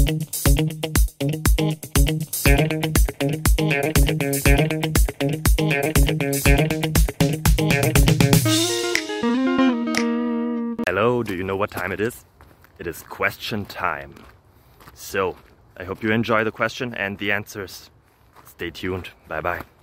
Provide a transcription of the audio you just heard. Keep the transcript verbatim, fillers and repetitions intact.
Hello, do you know what time it is? It is question time. So, I hope you enjoy the question and the answers. Stay tuned. Bye bye.